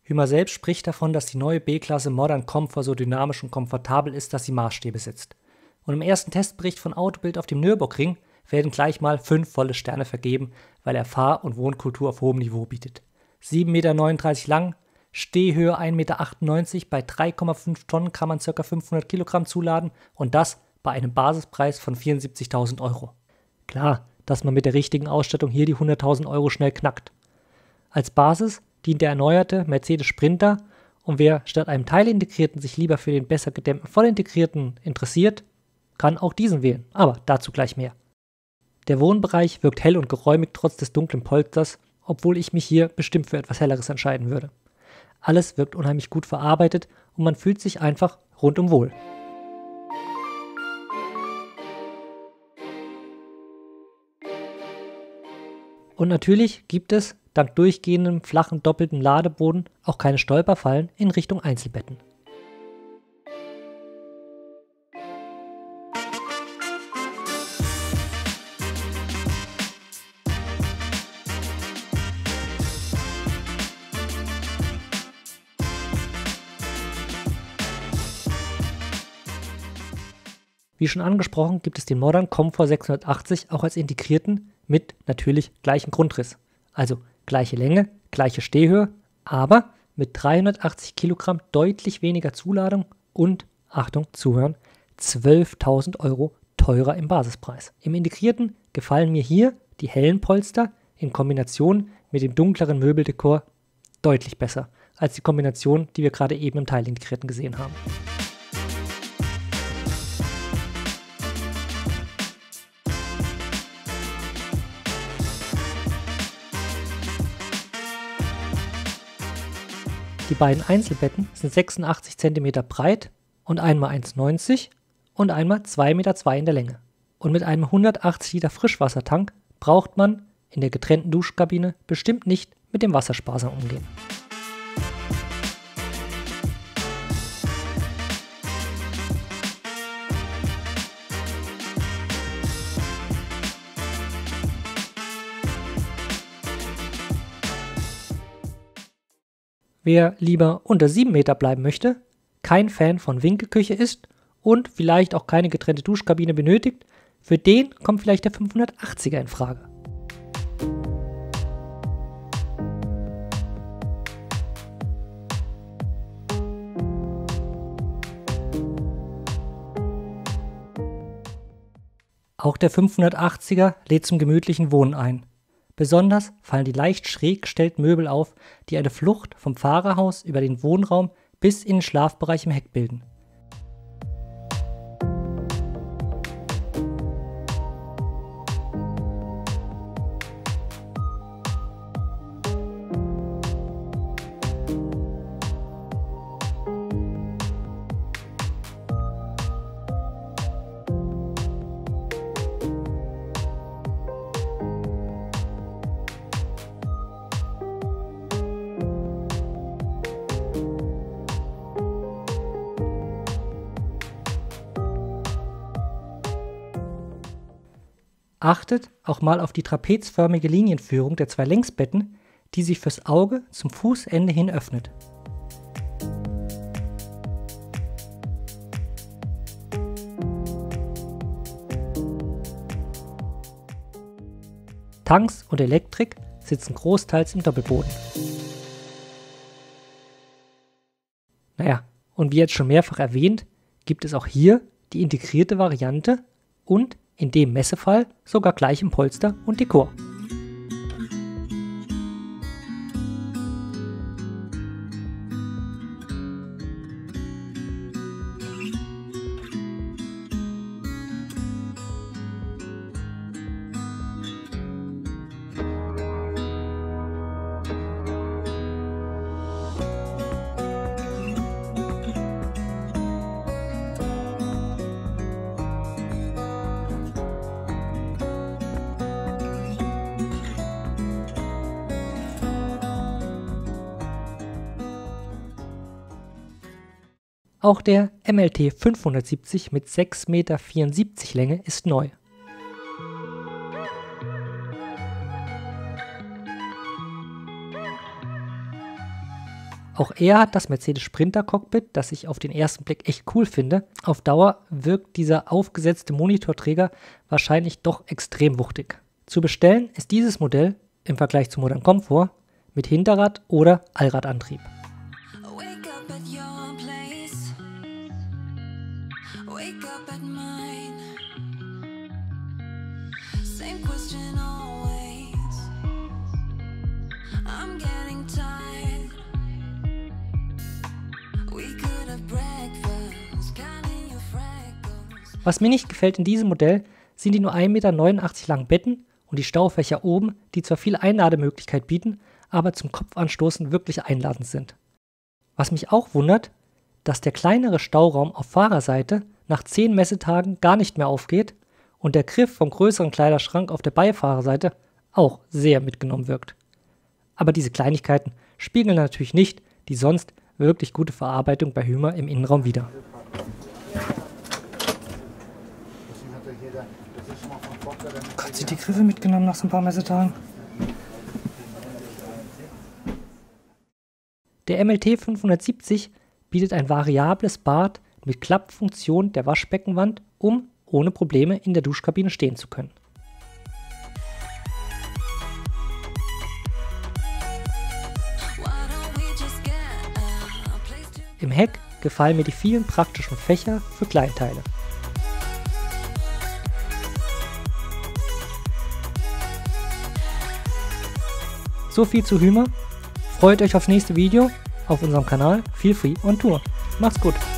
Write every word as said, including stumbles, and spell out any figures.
Hymer selbst spricht davon, dass die neue B-Klasse Modern Comfort so dynamisch und komfortabel ist, dass sie Maßstäbe setzt. Und im ersten Testbericht von Autobild auf dem Nürburgring werden gleich mal fünf volle Sterne vergeben, weil er Fahr- und Wohnkultur auf hohem Niveau bietet. sieben Komma neununddreißig Meter lang, Stehhöhe ein Komma achtundneunzig Meter, bei drei Komma fünf Tonnen kann man ca. fünfhundert Kilogramm zuladen und das bei einem Basispreis von vierundsiebzigtausend Euro. Klar, dass man mit der richtigen Ausstattung hier die hunderttausend Euro schnell knackt. Als Basis dient der erneuerte Mercedes Sprinter und wer statt einem teilintegrierten sich lieber für den besser gedämmten vollintegrierten interessiert, kann auch diesen wählen, aber dazu gleich mehr. Der Wohnbereich wirkt hell und geräumig trotz des dunklen Polsters, obwohl ich mich hier bestimmt für etwas Helleres entscheiden würde. Alles wirkt unheimlich gut verarbeitet und man fühlt sich einfach rundum wohl. Und natürlich gibt es, dank durchgehendem flachen doppelten Ladeboden, auch keine Stolperfallen in Richtung Einzelbetten. Wie schon angesprochen, gibt es den Modern Comfort sechshundertachtzig auch als integrierten mit natürlich gleichem Grundriss. Also gleiche Länge, gleiche Stehhöhe, aber mit dreihundertachtzig Kilogramm deutlich weniger Zuladung und, Achtung, zuhören, zwölftausend Euro teurer im Basispreis. Im integrierten gefallen mir hier die hellen Polster in Kombination mit dem dunkleren Möbeldekor deutlich besser als die Kombination, die wir gerade eben im teilintegrierten gesehen haben. Die beiden Einzelbetten sind sechsundachtzig Zentimeter breit und einmal eins Komma neunzig und einmal zwei Komma zwei Meter in der Länge. Und mit einem hundertachtzig Liter Frischwassertank braucht man in der getrennten Duschkabine bestimmt nicht mit dem Wasser sparsam umgehen. Wer lieber unter sieben Meter bleiben möchte, kein Fan von Winkelküche ist und vielleicht auch keine getrennte Duschkabine benötigt, für den kommt vielleicht der fünfhundertachtziger in Frage. Auch der fünfhundertachtziger lädt zum gemütlichen Wohnen ein. Besonders fallen die leicht schräg gestellten Möbel auf, die eine Flucht vom Fahrerhaus über den Wohnraum bis in den Schlafbereich im Heck bilden. Achtet auch mal auf die trapezförmige Linienführung der zwei Längsbetten, die sich fürs Auge zum Fußende hin öffnet. Tanks und Elektrik sitzen großteils im Doppelboden. Naja, und wie jetzt schon mehrfach erwähnt, gibt es auch hier die integrierte Variante und in dem Messefall sogar gleich im Polster und Dekor. Auch der M L T fünfhundertsiebzig mit sechs Komma vierundsiebzig Meter Länge ist neu. Auch er hat das Mercedes Sprinter Cockpit, das ich auf den ersten Blick echt cool finde. Auf Dauer wirkt dieser aufgesetzte Monitorträger wahrscheinlich doch extrem wuchtig. Zu bestellen ist dieses Modell im Vergleich zu Modern Comfort mit Hinterrad- oder Allradantrieb. Was mir nicht gefällt in diesem Modell, sind die nur ein Meter neunundachtzig langen Betten und die Staufächer oben, die zwar viel Einlademöglichkeit bieten, aber zum Kopfanstoßen wirklich einladend sind. Was mich auch wundert, dass der kleinere Stauraum auf Fahrerseite nach zehn Messetagen gar nicht mehr aufgeht und der Griff vom größeren Kleiderschrank auf der Beifahrerseite auch sehr mitgenommen wirkt. Aber diese Kleinigkeiten spiegeln natürlich nicht die sonst wirklich gute Verarbeitung bei Hymer im Innenraum wider. Hat sie die Griffe mitgenommen nach so ein paar Messetagen? Der M L T fünfhundertsiebzig bietet ein variables Bad mit Klappfunktion der Waschbeckenwand, um ohne Probleme in der Duschkabine stehen zu können. Im Heck gefallen mir die vielen praktischen Fächer für Kleinteile. So viel zu Hymer. Freut euch aufs nächste Video auf unserem Kanal Feel Free on Tour. Macht's gut!